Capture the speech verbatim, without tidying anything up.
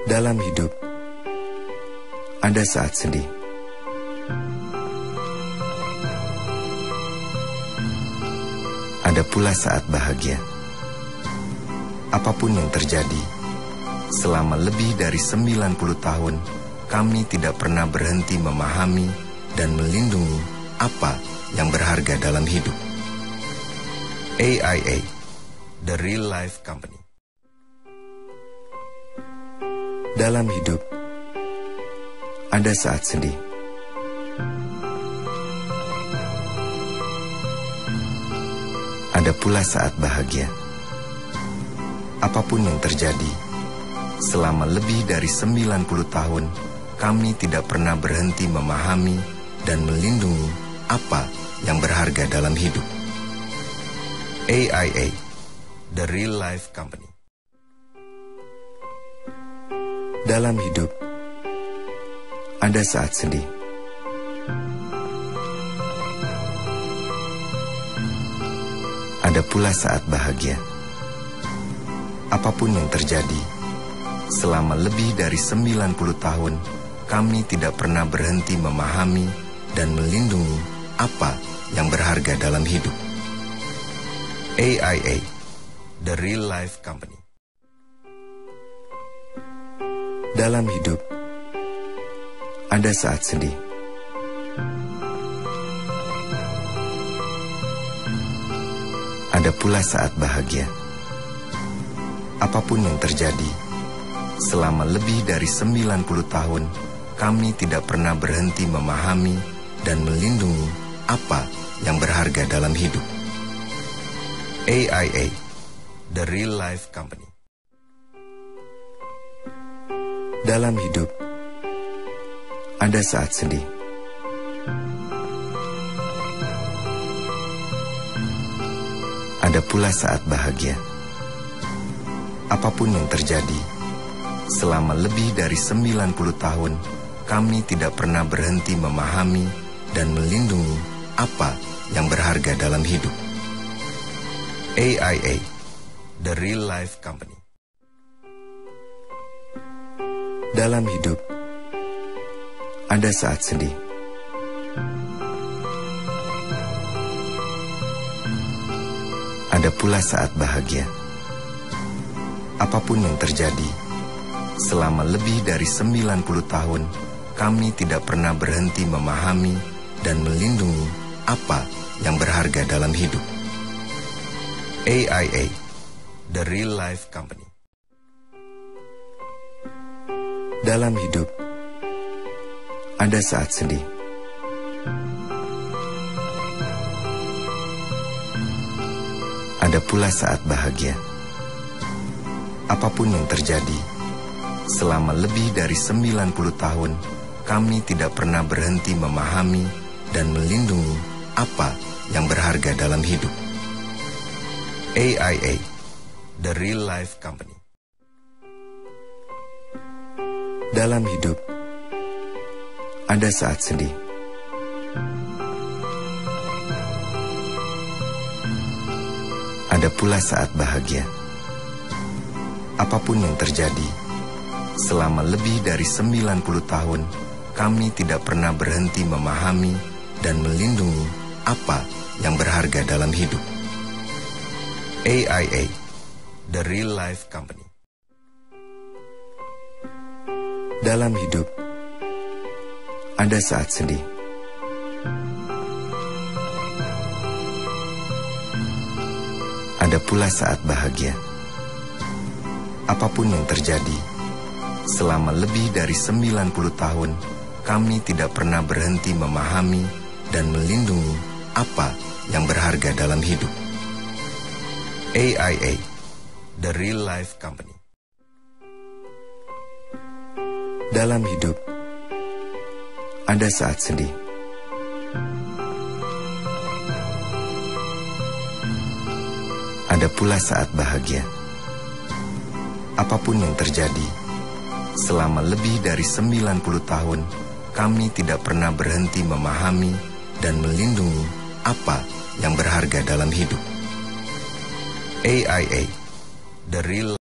Dalam hidup, ada saat sedih. Ada pula saat bahagia. Apapun yang terjadi, selama lebih dari sembilan puluh tahun, kami tidak pernah berhenti memahami dan melindungi apa yang berharga dalam hidup. A I A, The Real Life Company. Dalam hidup, ada saat sedih. Ada pula saat bahagia. Apapun yang terjadi, selama lebih dari sembilan puluh tahun, kami tidak pernah berhenti memahami dan melindungi apa yang berharga dalam hidup. A I A, The Real Life Company. Dalam hidup, ada saat sedih. Ada pula saat bahagia. Apapun yang terjadi, selama lebih dari sembilan puluh tahun, kami tidak pernah berhenti memahami dan melindungi apa yang berharga dalam hidup. A I A, The Real Life Company. Dalam hidup, ada saat sedih. Ada pula saat bahagia. Apapun yang terjadi, selama lebih dari sembilan puluh tahun, kami tidak pernah berhenti memahami dan melindungi apa yang berharga dalam hidup. A I A, The Real Life Company. Dalam hidup, ada saat sedih. Ada pula saat bahagia. Apapun yang terjadi, selama lebih dari sembilan puluh tahun, kami tidak pernah berhenti memahami dan melindungi apa yang berharga dalam hidup. A I A, The Real Life Company. Dalam hidup, ada saat sedih. Ada pula saat bahagia. Apapun yang terjadi, selama lebih dari sembilan puluh tahun, kami tidak pernah berhenti memahami dan melindungi apa yang berharga dalam hidup. A I A, The Real Life Company. Dalam hidup, ada saat sedih. Ada pula saat bahagia. Apapun yang terjadi, selama lebih dari sembilan puluh tahun, kami tidak pernah berhenti memahami dan melindungi apa yang berharga dalam hidup. A I A, The Real Life Company. Dalam hidup, ada saat sedih. Ada pula saat bahagia. Apapun yang terjadi, selama lebih dari sembilan puluh tahun, kami tidak pernah berhenti memahami dan melindungi apa yang berharga dalam hidup. A I A, The Real Life Company. Dalam hidup, ada saat sedih. Ada pula saat bahagia. Apapun yang terjadi, selama lebih dari sembilan puluh tahun, kami tidak pernah berhenti memahami dan melindungi apa yang berharga dalam hidup. A I A, The Real Life Company. Dalam hidup, ada saat sedih. Ada pula saat bahagia. Apapun yang terjadi, selama lebih dari sembilan puluh tahun, kami tidak pernah berhenti memahami dan melindungi apa yang berharga dalam hidup. A I A, The Real